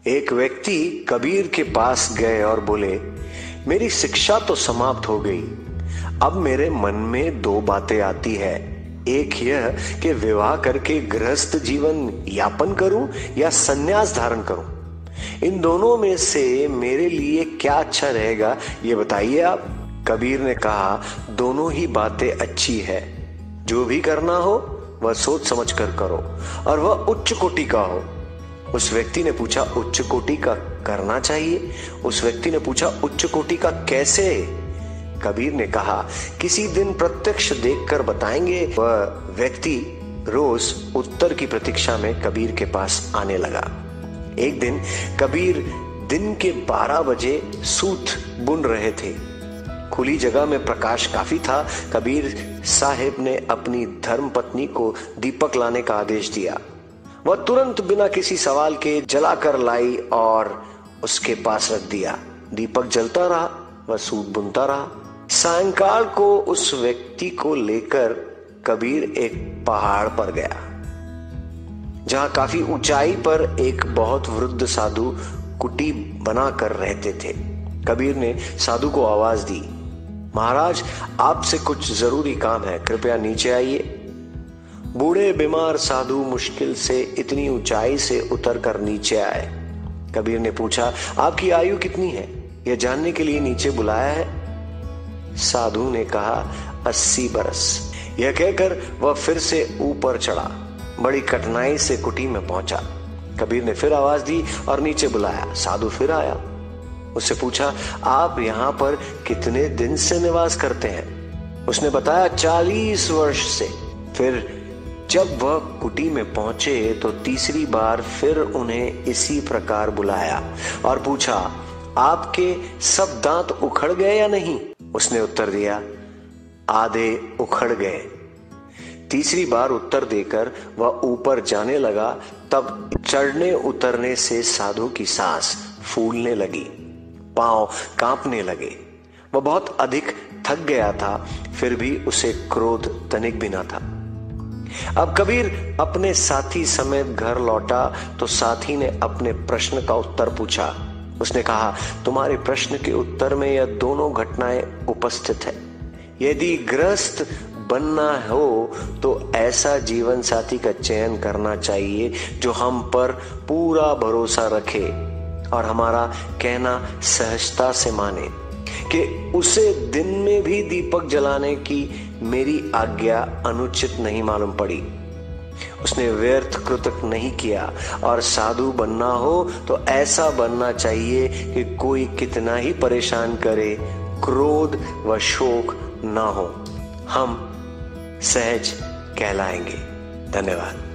एक व्यक्ति कबीर के पास गए और बोले, मेरी शिक्षा तो समाप्त हो गई, अब मेरे मन में दो बातें आती है। एक यह कि विवाह करके गृहस्थ जीवन यापन करूं या संन्यास धारण करूं। इन दोनों में से मेरे लिए क्या अच्छा रहेगा, ये बताइए आप। कबीर ने कहा, दोनों ही बातें अच्छी है। जो भी करना हो वह सोच समझ कर करो और वह उच्च कोटि का हो। उस व्यक्ति ने पूछा, उच्च कोटि का करना चाहिए? उस व्यक्ति ने पूछा, उच्च कोटि का कैसे? कबीर ने कहा, किसी दिन प्रत्यक्ष देखकर बताएंगे। वह व्यक्ति रोज उत्तर की प्रतीक्षा में कबीर के पास आने लगा। एक दिन कबीर दिन के 12 बजे सूत बुन रहे थे। खुली जगह में प्रकाश काफी था। कबीर साहिब ने अपनी धर्म पत्नी को दीपक लाने का आदेश दिया। वह तुरंत बिना किसी सवाल के जलाकर लाई और उसके पास रख दिया। दीपक जलता रहा, वह सूत बुनता रहा। सायंकाल को उस व्यक्ति को लेकर कबीर एक पहाड़ पर गया, जहां काफी ऊंचाई पर एक बहुत वृद्ध साधु कुटी बनाकर रहते थे। कबीर ने साधु को आवाज दी, महाराज, आपसे कुछ जरूरी काम है, कृपया नीचे आइए। बूढ़े बीमार साधु मुश्किल से इतनी ऊंचाई से उतरकर नीचे आए। कबीर ने पूछा, आपकी आयु कितनी है, यह जानने के लिए नीचे बुलाया है? साधु ने कहा, 80 बरस। यह कहकर वह फिर से ऊपर चढ़ा। बड़ी कठिनाई से कुटी में पहुंचा। कबीर ने फिर आवाज दी और नीचे बुलाया। साधु फिर आया। उससे पूछा, आप यहाँ पर कितने दिन से निवास करते हैं? उसने बताया, 40 वर्ष से। फिर जब वह कुटी में पहुंचे तो तीसरी बार फिर उन्हें इसी प्रकार बुलाया और पूछा, आपके सब दांत उखड़ गए या नहीं? उसने उत्तर दिया, आधे उखड़ गए। तीसरी बार उत्तर देकर वह ऊपर जाने लगा। तब चढ़ने उतरने से साधु की सांस फूलने लगी, पांव कांपने लगे। वह बहुत अधिक थक गया था, फिर भी उसे क्रोध तनिक भी न था। अब कबीर अपने साथी समेत घर लौटा तो साथी ने अपने प्रश्न का उत्तर पूछा। उसने कहा, तुम्हारे प्रश्न के उत्तर में यह दोनों घटनाएं उपस्थित है। यदि गृहस्थ बनना हो तो ऐसा जीवन साथी का चयन करना चाहिए जो हम पर पूरा भरोसा रखे और हमारा कहना सहजता से माने। कि उसे दिन में भी दीपक जलाने की मेरी आज्ञा अनुचित नहीं मालूम पड़ी। उसने व्यर्थ कृतक नहीं किया। और साधु बनना हो तो ऐसा बनना चाहिए कि कोई कितना ही परेशान करे, क्रोध व शोक ना हो। हम सहज कहलाएंगे। धन्यवाद।